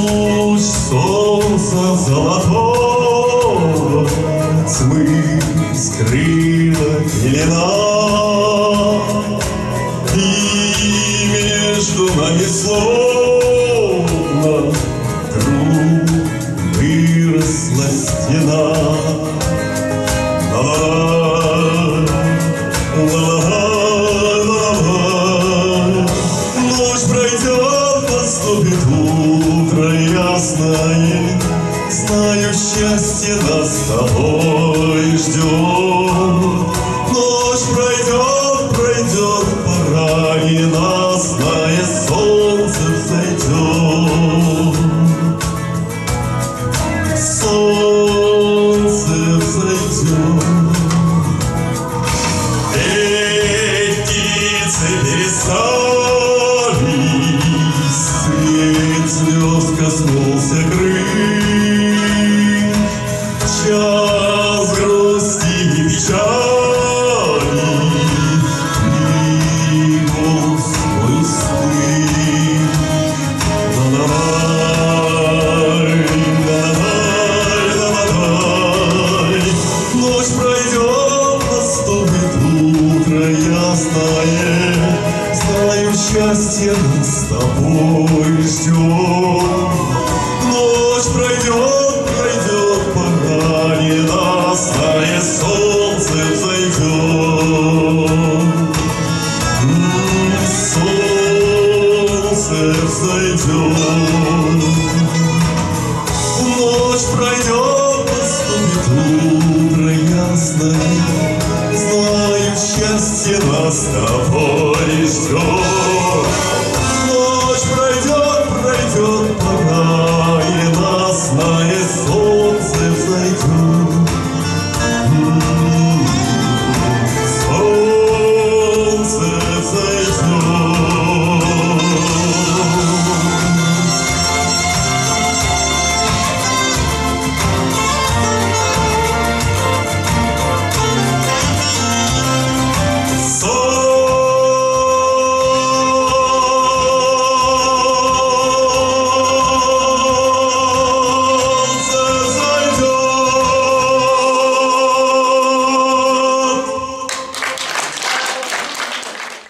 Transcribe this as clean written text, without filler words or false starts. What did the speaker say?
Луч солнца золотого тьмы скрыла пелена, и между нами словно круг выросла стена. Ночь пройдет, наступит утро ясное, знаю, счастье нас с тобой ждет. Ночь пройдет, пройдет, пора ненастное, солнце взойдет. Солнце взойдет. Птицы перестались, свет звезд коснулся крыль. Час грусти и печали, и голос свой слышь. Ночь пройдет, наступит утро ясное, знаю, счастье нас с тобой ждет. Ночь пройдет, пройдет, пора ненастное, солнце взойдет. Солнце взойдет. Ночь пройдет, наступит утро ясное, знаю, счастье нас с тобой